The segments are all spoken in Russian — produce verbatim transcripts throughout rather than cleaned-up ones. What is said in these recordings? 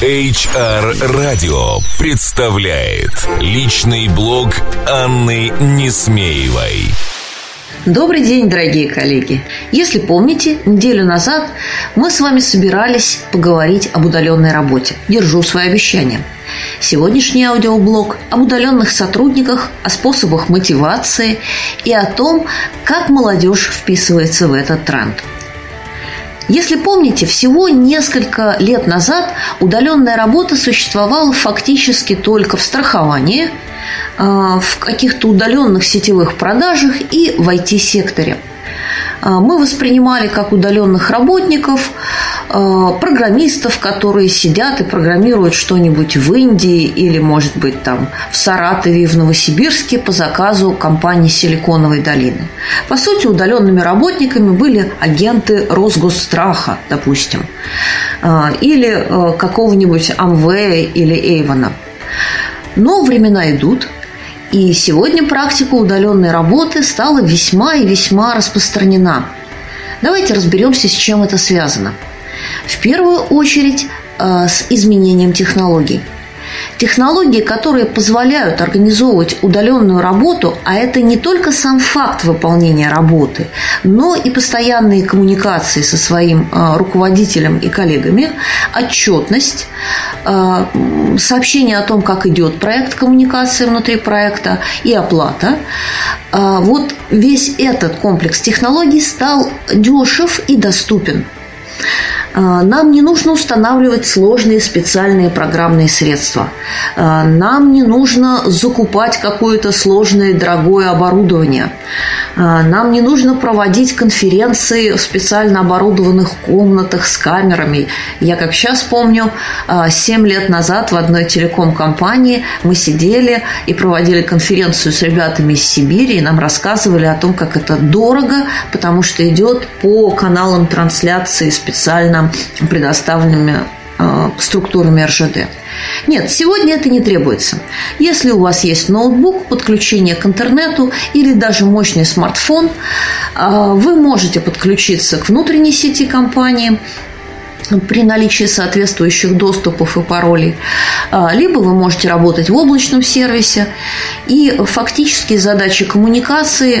эйч ар Радио представляет личный блог Анны Несмеевой. Добрый день, дорогие коллеги! Если помните, неделю назад мы с вами собирались поговорить об удаленной работе. Держу свое обещание. Сегодняшний аудиоблог об удаленных сотрудниках, о способах мотивации и о том, как молодежь вписывается в этот тренд. Если помните, всего несколько лет назад удаленная работа существовала фактически только в страховании, в каких-то удаленных сетевых продажах и в ай ти-секторе. Мы воспринимали как удаленных работников, программистов, которые сидят и программируют что-нибудь в Индии или, может быть, там в Саратове, в Новосибирске по заказу компании Силиконовой долины. По сути, удаленными работниками были агенты Росгосстраха, допустим, или какого-нибудь Амвея или Эйвона. Но времена идут. И сегодня практика удаленной работы стала весьма и весьма распространена. Давайте разберемся, с чем это связано. В первую очередь э, с изменением технологий. Технологии, которые позволяют организовывать удаленную работу, а это не только сам факт выполнения работы, но и постоянные коммуникации со своим э, руководителем и коллегами, отчетность, э, сообщение о том, как идет проект коммуникации внутри проекта и оплата. Э, вот весь этот комплекс технологий стал дешев и доступен. Нам не нужно устанавливать сложные специальные программные средства. Нам не нужно закупать какое-то сложное дорогое оборудование. Нам не нужно проводить конференции в специально оборудованных комнатах с камерами. Я, как сейчас помню, семь лет назад в одной телеком-компании мы сидели и проводили конференцию с ребятами из Сибири, и нам рассказывали о том, как это дорого, потому что идет по каналам трансляции специально предоставленными э, структурами эр жэ дэ. Нет, сегодня это не требуется. Если у вас есть ноутбук, подключение к интернету или даже мощный смартфон, э, вы можете подключиться к внутренней сети компании при наличии соответствующих доступов и паролей, либо вы можете работать в облачном сервисе, и фактически задачи коммуникации,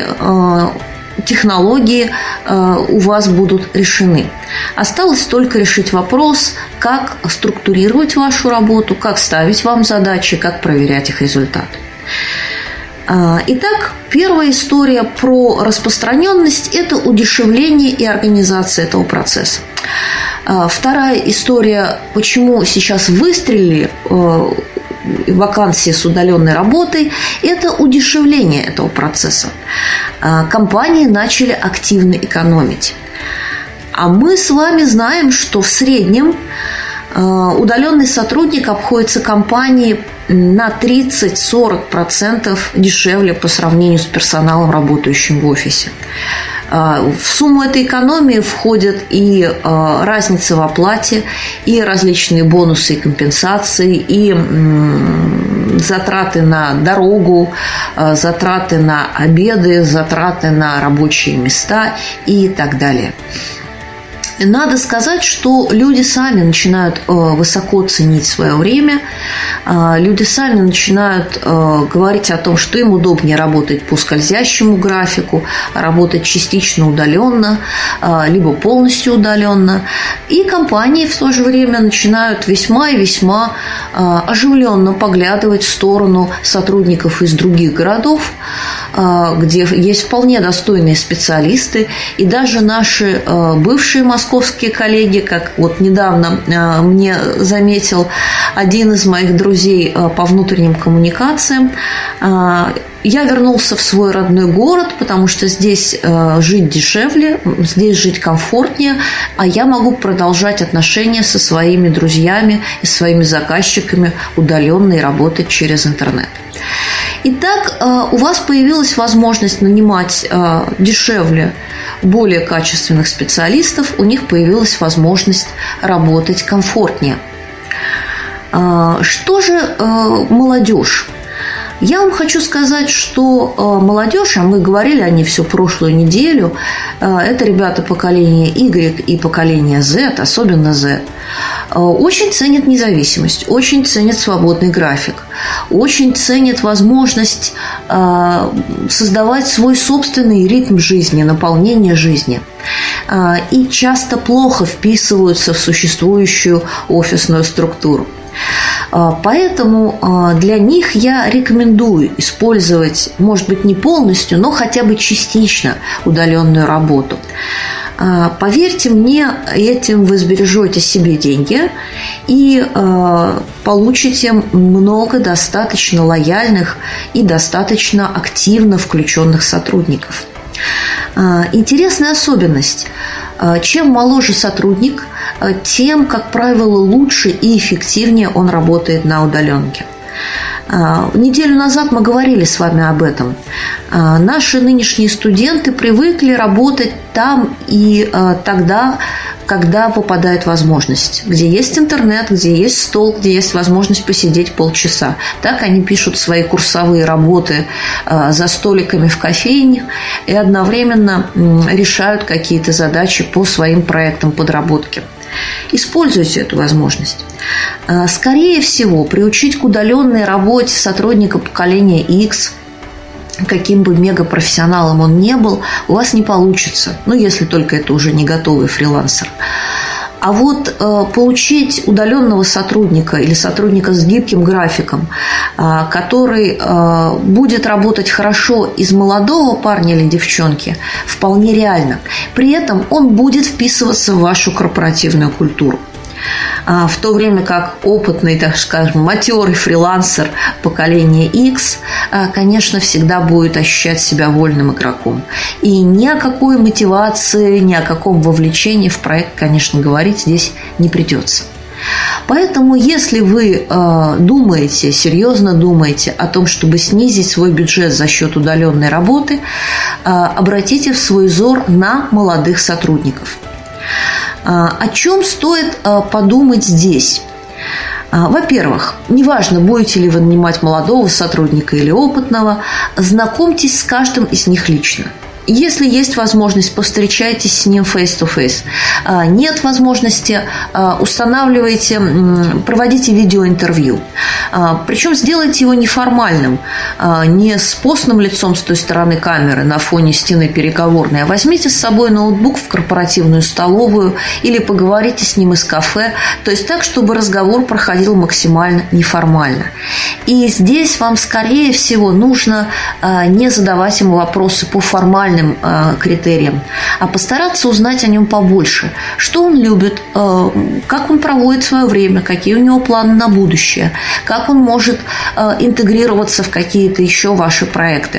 технологии у вас будут решены. Осталось только решить вопрос, как структурировать вашу работу, как ставить вам задачи, как проверять их результат. Итак, первая история про распространенность – это удешевление и организация этого процесса. Вторая история, почему сейчас выстрелили вакансии с удаленной работой, это удешевление этого процесса. Компании начали активно экономить. А мы с вами знаем, что в среднем удаленный сотрудник обходится компании на тридцать-сорок процентов дешевле по сравнению с персоналом, работающим в офисе. В сумму этой экономии входят и разница в оплате, и различные бонусы и компенсации, и затраты на дорогу, затраты на обеды, затраты на рабочие места и так далее. Надо сказать, что люди сами начинают высоко ценить свое время, люди сами начинают говорить о том, что им удобнее работать по скользящему графику, работать частично удаленно, либо полностью удаленно. И компании в то же время начинают весьма и весьма оживленно поглядывать в сторону сотрудников из других городов, где есть вполне достойные специалисты, и даже наши бывшие московские московские коллеги, как вот недавно э, мне заметил один из моих друзей э, по внутренним коммуникациям, э, я вернулся в свой родной город, потому что здесь э, жить дешевле, здесь жить комфортнее, а я могу продолжать отношения со своими друзьями и своими заказчиками удаленно и работать через интернет. Итак, у вас появилась возможность нанимать дешевле более качественных специалистов, у них появилась возможность работать комфортнее. Что же молодежь? Я вам хочу сказать, что молодежь, а мы говорили о ней всю прошлую неделю, это ребята поколения Y и поколения Z, особенно Z, очень ценит независимость, очень ценит свободный график, очень ценит возможность создавать свой собственный ритм жизни, наполнение жизни. И часто плохо вписываются в существующую офисную структуру. Поэтому для них я рекомендую использовать, может быть, не полностью, но хотя бы частично удаленную работу. Поверьте мне, этим вы сбережете себе деньги и получите много достаточно лояльных и достаточно активно включенных сотрудников. Интересная особенность. Чем моложе сотрудник, тем, как правило, лучше и эффективнее он работает на удаленке. Неделю назад мы говорили с вами об этом. Наши нынешние студенты привыкли работать там и тогда, когда выпадает возможность. Где есть интернет, где есть стол, где есть возможность посидеть полчаса. Так они пишут свои курсовые работы за столиками в кофейне и одновременно решают какие-то задачи по своим проектам подработки. Используйте эту возможность. Скорее всего, приучить к удаленной работе сотрудника поколения X, каким бы мегапрофессионалом он не был, у вас не получится. Ну, если только это уже не готовый фрилансер. А вот э, получить удаленного сотрудника или сотрудника с гибким графиком, э, который э, будет работать хорошо из молодого парня или девчонки, вполне реально. При этом он будет вписываться в вашу корпоративную культуру. В то время как опытный, так скажем, матерый фрилансер поколения X, конечно, всегда будет ощущать себя вольным игроком. И ни о какой мотивации, ни о каком вовлечении в проект, конечно, говорить здесь не придется. Поэтому, если вы э, думаете, серьезно думаете о том, чтобы снизить свой бюджет за счет удаленной работы, э, обратите в свой взор на молодых сотрудников. О чем стоит подумать здесь? Во-первых, неважно, будете ли вы нанимать молодого сотрудника или опытного, знакомьтесь с каждым из них лично. Если есть возможность, повстречайтесь с ним face-to-face. Нет возможности, устанавливайте, проводите видеоинтервью. Причем сделайте его неформальным, не с постным лицом с той стороны камеры на фоне стены переговорной, а возьмите с собой ноутбук в корпоративную столовую или поговорите с ним из кафе, то есть так, чтобы разговор проходил максимально неформально. И здесь вам, скорее всего, нужно не задавать ему вопросы по формальным критериям, а постараться узнать о нем побольше. Что он любит, как он проводит свое время, какие у него планы на будущее, как он может интегрироваться в какие-то еще ваши проекты.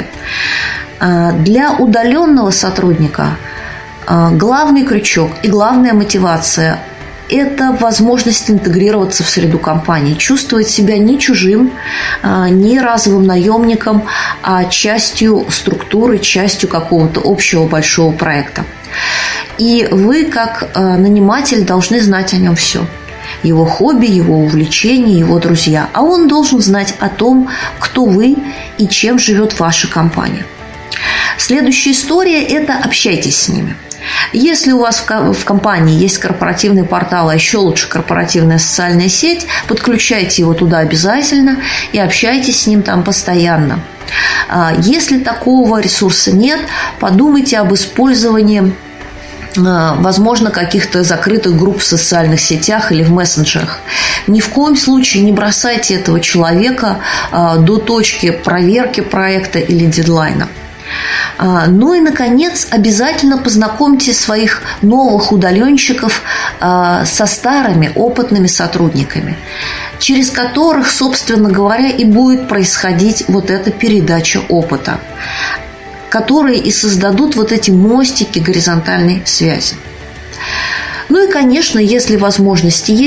Для удаленного сотрудника главный крючок и главная мотивация – это возможность интегрироваться в среду компании, чувствовать себя не чужим, не разовым наемником, а частью структуры, частью какого-то общего большого проекта. И вы, как наниматель, должны знать о нем все. Его хобби, его увлечения, его друзья. А он должен знать о том, кто вы и чем живет ваша компания. Следующая история – это общайтесь с ними. Если у вас в компании есть корпоративный портал, а еще лучше корпоративная социальная сеть, подключайте его туда обязательно и общайтесь с ним там постоянно. Если такого ресурса нет, подумайте об использовании, возможно, каких-то закрытых групп в социальных сетях или в мессенджерах. Ни в коем случае не бросайте этого человека до точки проверки проекта или дедлайна. Ну и, наконец, обязательно познакомьте своих новых удаленщиков со старыми опытными сотрудниками, через которых, собственно говоря, и будет происходить вот эта передача опыта, которые и создадут вот эти мостики горизонтальной связи. Ну и, конечно, если возможности есть,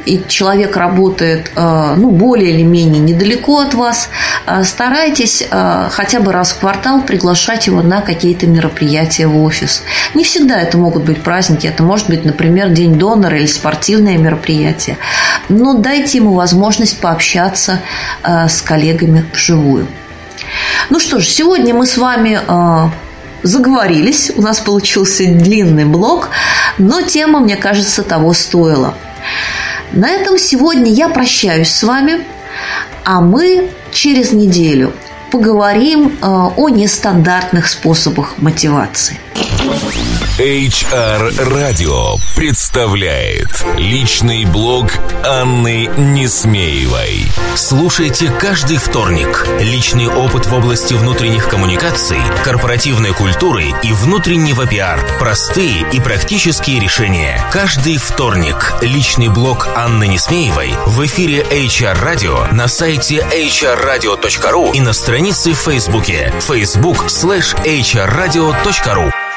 и человек работает ну, более или менее недалеко от вас, старайтесь хотя бы раз в квартал приглашать его на какие-то мероприятия в офис. Не всегда это могут быть праздники, это может быть, например, День донора или спортивное мероприятие. Но дайте ему возможность пообщаться с коллегами вживую. Ну что ж, сегодня мы с вами заговорились, у нас получился длинный блог, но тема, мне кажется, того стоила. На этом сегодня я прощаюсь с вами, а мы через неделю поговорим о нестандартных способах мотивации. эйч ар Радио представляет личный блог Анны Несмеевой. Слушайте каждый вторник. Личный опыт в области внутренних коммуникаций, корпоративной культуры и внутреннего пиар. Простые и практические решения. Каждый вторник. Личный блог Анны Несмеевой в эфире эйч ар Радио, на сайте эйч ар радио точка ру и на странице в Фейсбуке facebook слэш эйч ар радио точка ру.